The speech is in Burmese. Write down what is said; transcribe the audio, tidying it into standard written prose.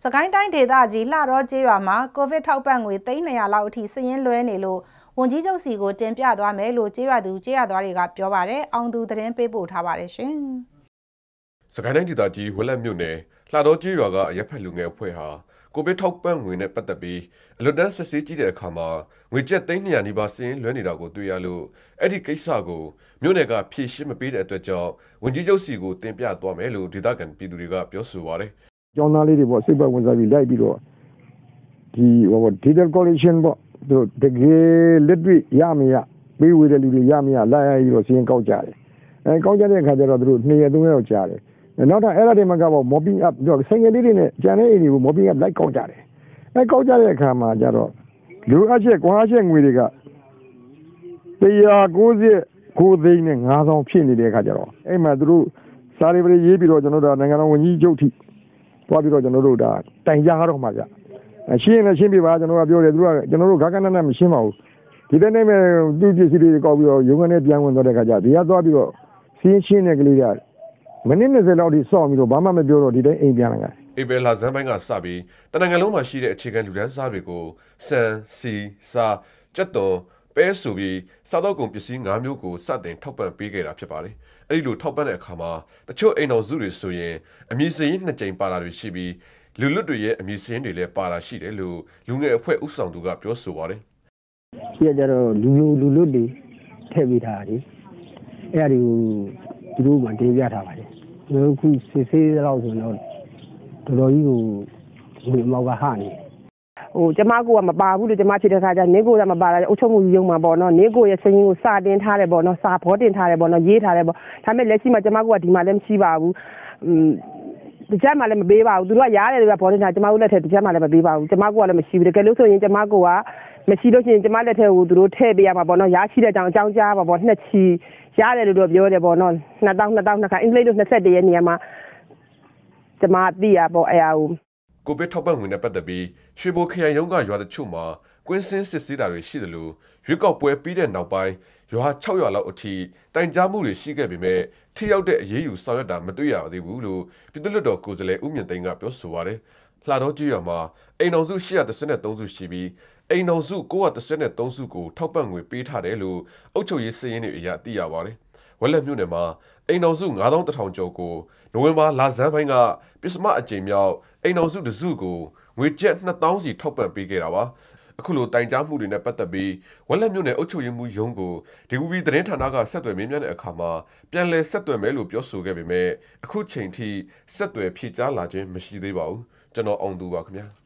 စကိုင်းတိုင်းဒေသကြီးလှတော့ကျေးရွာမှာကိုဗစ်ထောက်ပံ့ငွေ300လောက်အထိစည်ရင်းလွှဲနေလို့ဝန်ကြီးချုပ်စီကိုတင်ပြသွားမယ်လို့ကျေးရွာသားတွေကပြောပါတယ်။အောင်သူသတင်းပေးပို့ထားပါတယ်ရှင်။စကိုင်းတိုင်းဒေသကြီးဝက်လက်မြို့နယ်လှတော့ကျေးရွာကအရက်ဖက်လူငယ်အဖွဲ့ဟာကိုဗစ်ထောက်ပံ့ငွေနဲ့ပတ်သက်ပြီးအလွတ်တန်းစစ်ဆေးကြည့်တဲ့အခါမှာငွေကျပ်300နီးပါးစည်ရင်းလွှဲနေတာကိုတွေ့ရလို့အဲ့ဒီကိစ္စကိုမြို့နယ်ကဖြေရှင်းမပေးတဲ့အတွက်ကြောင့်ဝန်ကြီးချုပ်စီကိုတင်ပြသွားမယ်လို့ဒေသခံပြည်သူတွေကပြောဆိုပါတယ်။ကျောင်းသားလေးတွေပေါ့စိတ်ပတ်ဝင်စားပြီးလိုက်ပြီးတော့ဒီ data collection ပေါ့သူတကယ်လက်တွေ့ရမရပေးဝေတဲ့လူတွေရမရလိုက်ရပြီးတော့စည်ရင်ကောက်ကြတယ်။ကောက်ကြတဲ့အခါကျတော့သူတို့2ရက်3ရက်ကြာတယ်။နောက်တော့အဲ့ဒါတွေမှာကပေါ့ mopping up ဆိုင်ငယ်လေးတွေနဲ့ကြံတဲ့အိမ်တွေကို mopping up လိုက်ကောက်ကြတယ်။ကောက်ကြတဲ့အခါမှာကျတော့လူအပ်ချက်ကွာချက်ငွေတွေက199သိန်းနဲ့9000ဖြစ်နေတဲ့အခါကျတော့အဲ့မှာသူတို့စာရီပရိရေးပြီးတော့ကျွန်တော်တို့နိုင်ငံတော်ဝန်ကြီးချုပ်ထိသွားပြီးတော့ကျွန်တော်တို့ဒါတိုင်ကြားတော့မှာကြရှင်းရင်လည်းရှင်းပြပါကျွန်တော်ကပြောတယ်သူကကျွန်တော်တို့ဂကနနမရှင်းပါဘူးဒီတဲ့နေ့မဲ့သူ့ပစ္စည်းတွေကောက်ပြီးတော့ရုံးကနေပြန်ဝင်သွားတဲ့အခါကျဒီကသွားပြီးတော့ရှင်းတဲ့ကလေးကမိနစ်20လောက်ထိစောင့်ပြီးတော့ဘာမှမပြောတော့ဒီတိုင်းအိမ်ပြန်လာတယ်ဧပြီလဇန်ပိုင်းကစပြီးတနင်္ဂနွေလုံးမှာရှိတဲ့အခြေခံလူဒန်းစားတွေကိုစံစီစာကြက်သွန်ပဲဆိုပြီးစားတော့ကုန်ပစ္စည်း5မျိုးကိုစတင်ထောက်ပံ့ပေးခဲ့တာဖြစ်ပါတယ်။အဲဒီလိုထောက်ပံ့တဲ့အခါမှာတချို့အိမ်တော်စုတွေဆိုရင်အမည်စရင်း2ကြိမ်ပါတာတွေရှိပြီးလူလွတ်တွေရဲ့အမည်စရင်းတွေလည်းပါတာရှိတယ်လို့လူငယ်အဖွဲ့ဥဆောင်သူကပြောဆိုပါတယ်။ဒီကကြတော့လူလွတ်တွေထည့်ပေးထားတယ်။အဲ့ဒါတွေကိုသူတို့မှတင်ပြထားပါတယ်။ကျွန်တော်ခုစစ်ဆေးတော့ဆိုတော့တော်တော်ကြီးကိုဒီမောက်ကဟနေကျမကမပါဘူးလို့ကျမဖြစ်တဲ့ခါကျနေကိုကမပါတာအုပ်ချုပ်မှုရုံမှာပေါ့နော်နေကိုရဲ့စရင်ကိုစာတင်ထားတယ်ပေါ့နော်စာဖောတင်ထားတယ်ပေါ့နော်ရေးထားတယ်ပေါ့ဒါပေမဲ့လက်ရှိမှာကျမကဒီမှာလည်းမရှိပါဘူးဒီချက်မှလည်းမပေးပါဘူးသူတို့ကရားတယ်လို့ဖောတင်ထားကျမတို့လက်ထက်ဒီချက်မှလည်းမပေးပါဘူးကျမကလည်းမရှိဘူးတကယ်လို့ဆိုရင်ကျမကမရှိလို့ရှိရင်ကျမလက်ထက်ကိုသူတို့ထည့်ပေးရမှာပေါ့နော်ရားရှိတဲ့အကြောင်းကြားပါပေါ့နှစ်ချီရတယ်လို့ပြောတယ်ပေါ့နော်2000ခါအင်္ဂလိပ်လို့21ရက်နေရာမှာကျမသိရပေါ့အဲ့အကိုဗစ်ထောက်ပံ့ငွေနဲ့ပတ်သက်ပြီးရွှေဘိုခရိုင်ရုံးကရွာတချို့မှာကွင်းစင်းစစ်ဆေးတာတွေရှိတယ်လို့ရွေးကောက်ပွဲပြီးတဲ့နောက်ပိုင်းရွာ600လောက်အထိတိုင်ကြားမှုတွေရှိခဲ့ပေမဲ့ထိရောက်တဲ့အရေးယူဆောင်ရွက်တာမတွေ့ရသေးဘူးလို့ပြည်သူ့လွှတ်တော်ကိုယ်စားလှယ်ဦးမြင့်သိန်းကပြောဆိုပါတယ်။လှတော့ကျွော်မှာအိမ်တော်စု833စုရှိပြီးအိမ်တော်စု933စုကိုထောက်ပံ့ငွေပေးထားတယ်လို့အုပ်ချုပ်ရေးစည်းရင်းတွေအရသိရပါတယ်။ဝက်လက်မြို့နယ်မှာအိမ်တော်စု9100ကျော်ကိုနိုဝင်ဘာလဆန်းပိုင်းကပစ္စမအကြိမ်မြောက်အိမ်တော်စုတစုကိုငွေကျပ်2000စီထောက်ပံ့ပေးခဲ့တာပါအခုလိုတိုင်ကြားမှုတွေနဲ့ပတ်သက်ပြီးဝက်လက်မြို့နယ်အုပ်ချုပ်ရေးမှူးရုံးကိုဒီကူဘီသတင်းဌာနကဆက်သွယ်မေးမြန်းတဲ့အခါမှာပြန်လည်ဆက်သွယ်မယ်လို့ပြောဆိုခဲ့ပေမဲ့အခုချိန်ထိဆက်သွယ်ဖြေကြားလာခြင်းမရှိသေးပါဘူးကျွန်တော်အောင်သူပါခင်ဗျာ